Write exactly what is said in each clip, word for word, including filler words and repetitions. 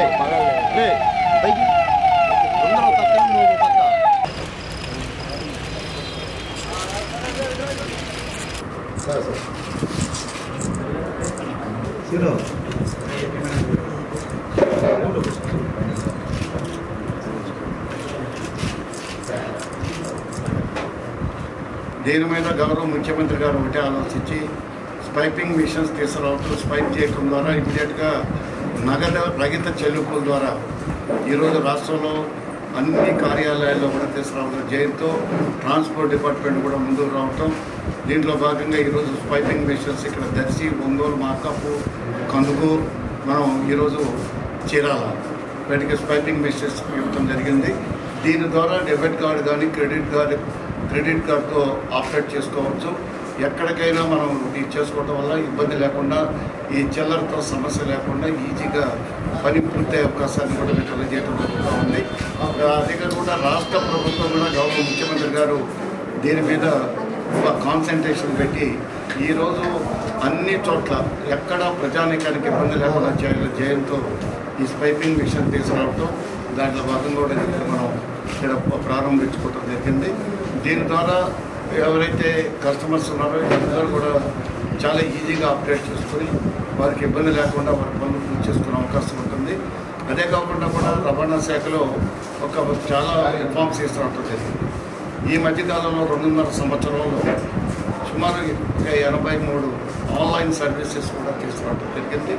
దీని మీద గౌరవ ముఖ్యమంత్రి గారు ఒకటే ఆలోచించి స్పైపింగ్ మిషన్స్ తీసుకురావడం, స్పైప్ చేయడం ద్వారా ఇమీడియట్గా నగదు రహిత చెల్లింపుల ద్వారా ఈరోజు రాష్ట్రంలో అన్ని కార్యాలయాల్లో కూడా తీసుకురావడం, జైలుతో ట్రాన్స్పోర్ట్ డిపార్ట్మెంట్ కూడా ముందుకు రావటం. దీంట్లో భాగంగా ఈరోజు స్పైపింగ్ మిషన్స్ ఇక్కడ దర్శి, ఒంగోలు, మార్కాపు, కందుకూరు, మనం ఈరోజు చీరాల వీటికి స్పైపింగ్ మిషన్స్ ఇవ్వడం జరిగింది. దీని ద్వారా డెబిట్ కార్డు కానీ క్రెడిట్ కార్డు క్రెడిట్ కార్డుతో ఆపరేట్ చేసుకోవచ్చు. ఎక్కడికైనా మనం ఇది చేసుకోవడం వల్ల ఇబ్బంది లేకుండా, ఈ చిల్లరతో సమస్య లేకుండా ఈజీగా పని పూర్తయ్యే అవకాశాన్ని కూడా మీకు తెలియజేయడం జరుగుతూ ఉంది. అదే కాకుండా రాష్ట్ర ప్రభుత్వం కూడా గౌరవ ముఖ్యమంత్రి గారు దీని మీద కాన్సన్ట్రేషన్ పెట్టి ఈరోజు అన్ని చోట్ల ఎక్కడ ప్రజానీకానికి ఇబ్బంది లేకుండా చేయాలి జయంతో ఈ స్పైపింగ్ మిషన్ తీసుకురావడం, దాంట్లో భాగంగా కూడా మనం ఇక్కడ ప్రారంభించుకోవడం జరిగింది. దీని ద్వారా ఎవరైతే కస్టమర్స్ ఉన్నారో అందరూ కూడా చాలా ఈజీగా ఆపరేట్ చేసుకొని వారికి ఇబ్బంది లేకుండా వారి పనులు పూర్తి చేసుకునే అవకాశం ఉంటుంది. అదే కాకుండా కూడా రవాణా శాఖలో ఒక చాలా రిఫార్మ్స్ తీసుకురావడం జరిగింది. ఈ మధ్యకాలంలో రెండున్నర సంవత్సరంలో సుమారు ఎనభై మూడు ఆన్లైన్ సర్వీసెస్ కూడా తీసుకురావడం జరిగింది.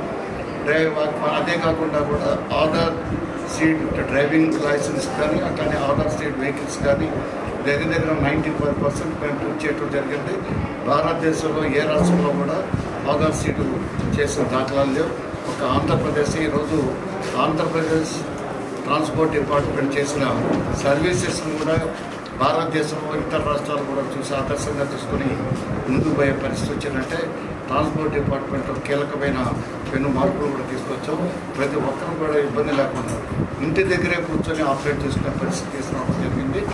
అదే కాకుండా కూడా ఆధార్ సీట్ డ్రైవింగ్ లైసెన్స్ కానీ అట్లానే ఆధార్ సీట్ వెహికల్స్ కానీ దగ్గర దగ్గర నైంటీ ఫైవ్ పర్సెంట్ మేము పూర్తి చేయడం జరిగింది. భారతదేశంలో ఏ రాష్ట్రంలో కూడా ఆధార్ సీటు చేసిన దాఖలాలు లేవు. ఒక ఆంధ్రప్రదేశ్ ఈరోజు ఆంధ్రప్రదేశ్ ట్రాన్స్పోర్ట్ డిపార్ట్మెంట్ చేసిన సర్వీసెస్ను కూడా భారతదేశంలో ఇతర రాష్ట్రాలు కూడా చూసి ఆదర్శంగా తీసుకొని ముందుకు పోయే పరిస్థితి వచ్చిందంటే ట్రాన్స్పోర్ట్ డిపార్ట్మెంట్లో కీలకమైన పెను మార్పులు కూడా తీసుకొచ్చాం. ప్రతి ఒక్కరు కూడా ఇబ్బంది లేకుండా ఇంటి దగ్గరే కూర్చొని ఆపరేట్ చేసుకునే పరిస్థితి తీసుకురావడం